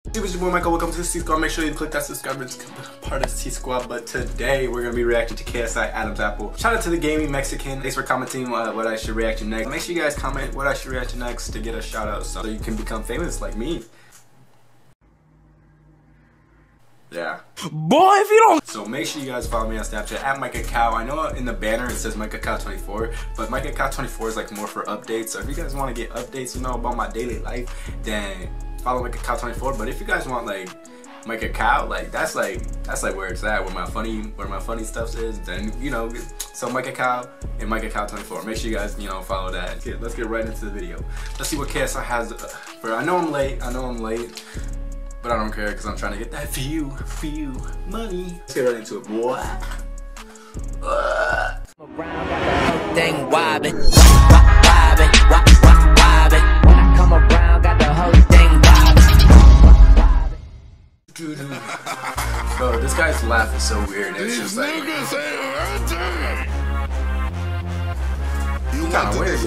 It was your boy Michael, welcome to the C Squad. Make sure you click that subscribe button to become part of the C Squad. But today we're gonna be reacting to KSI Adam's Apple. Shout out to the gaming Mexican. Thanks for commenting what I should react to next. Make sure you guys comment what I should react to next to get a shout out so you can become famous like me. Yeah. Boy, if you don't. So make sure you guys follow me on Snapchat at Micah Cow. I know in the banner it says Micah Cow 24, but Micah Cow 24 is like more for updates. So if you guys want to get updates, you know, about my daily life, then follow Micah Cow 24. But if you guys want like Micah Cow, like that's like where it's at, where my funny stuff is. Then you know, so Micah Cow and Micah Cow 24. Make sure you guys follow that. Okay, let's get right into the video. Let's see what KSI has for. I know I'm late. But I don't care because I'm trying to get that view money. Let's get right into it, boy. Thing wobbin', wobbin', wobbin'. When I come around, got the whole thing wobbin'. Bro, this guy's laugh is so weird. It's just like you kind of weird,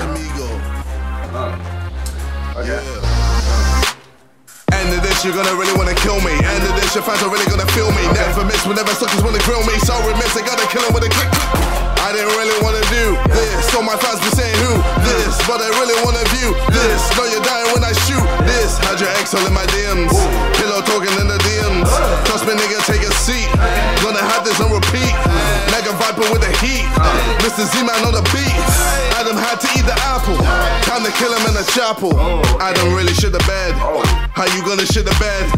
okay. Yeah. End of this, you're gonna really wanna kill me. End of this, your fans are really gonna feel me. Never miss whenever suckers wanna grill me. So remiss, I gotta kill him with a click. I didn't really wanna do this. So my fans be saying who this, but I really wanna view this. Know you're dying when I shoot this. Had your ex all in my DMs, pillow talking in the DMs. Trust me, nigga, take a seat. Gonna have this on repeat. Mega Viper with the heat. Mr. Z-Man on the beat. Adam had to eat the apple. Time to kill him in the chapel. Adam really shit the bed. How you gonna shit the bed?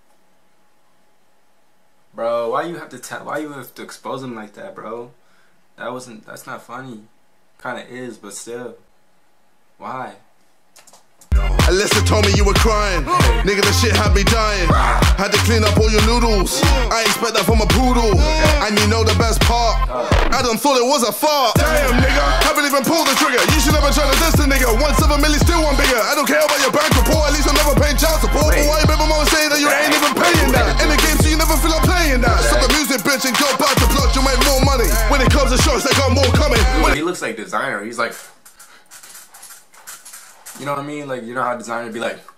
Bro, why you have to expose him like that, bro? That's not funny. Kinda is, but still. Why? Alyssa told me you were crying. Nigga, the shit had me dying. Had to clean up all your noodles. I expect that from a poodle. And you know the best part, Adam thought it was a fart. Damn, nigga, haven't even pulled the trigger. You should never try to diss the nigga. 1.7 million, still one bigger. I don't care about your bank report. At least I'm never paying child support. But why you baby mama say that you ain't even paying that? In the game, so you never feel like playing that. Stop the music, bitch, and go back to plot. You make more money. When it comes to shows, they got more coming. He looks like Designer. He's like, you know what I mean? Like, you know how Designer be like,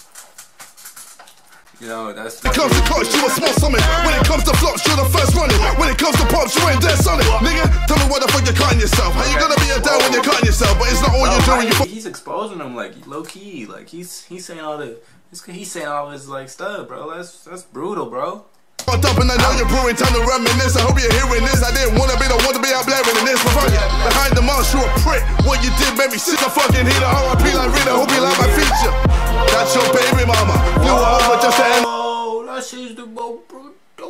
you know, that's when it comes to coach, you a small summit. When it comes to flops, you're the first running. When it comes to pops, you ain't dead solid. Nigga, tell me what the fuck you're cutting yourself. How you gonna be a down when you're cutting yourself? But it's not all you're doing. He's exposing them like low key. Like he's saying all his like stuff, bro. That's brutal, bro. Fucked up and I know you're brewing, time to reminisce. I hope you're hearing this. I didn't wanna be the one to be out blaring in this. But behind the mask, you a prick. What you did made me sick. I fucking hate her. RIP like Rita. Hope you like my feature. That's your baby mama. Flew over just to end. Oh, that shit's the most brutal.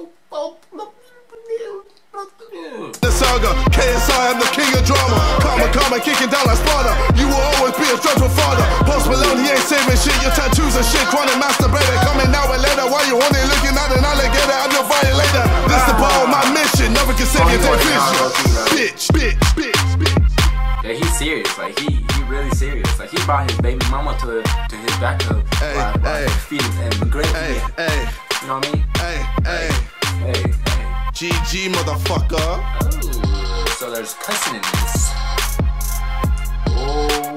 The saga, KSI, I'm the king of drama. Karma, kicking down like Sparta. You will always be a dreadful father. Post Malone, he ain't saving shit. Your tattoos and shit, chronic masturbator. Coming now and later. While you on it looking at an alligator, I'm your violator. This the part of my mission. Never can save your vision. Bitch. Yeah, he's serious. Like he really serious. Like he brought his baby mama to his back to feed and great. You know what I mean? Hey. GG, motherfucker. Oh, so there's cussing in this. Oh.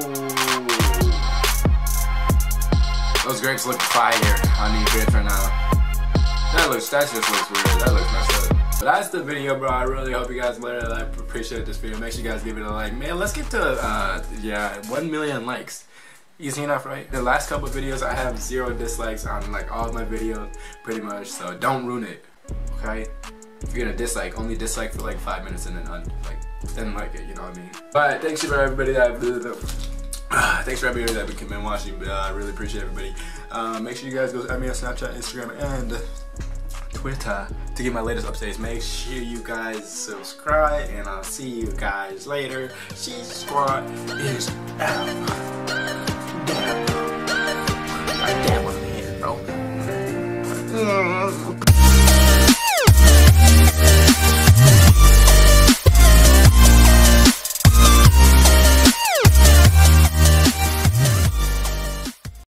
Those grapes look fire. I need grapes right now. That just looks weird. That looks messed up. But that's the video, bro. I really hope you guys learned. I appreciate this video. Make sure you guys give it a like. Man, let's get to 1 million likes. Easy enough, right? The last couple videos I have 0 dislikes on like all of my videos, pretty much. So don't ruin it, okay? If you're gonna dislike, only dislike for like 5 minutes and then like it, you know what I mean? But thanks for everybody that been watching. But I really appreciate everybody. Make sure you guys go add me on Snapchat, Instagram, and Twitter to get my latest updates. Make sure you guys subscribe, and I'll see you guys later. C Squad is out.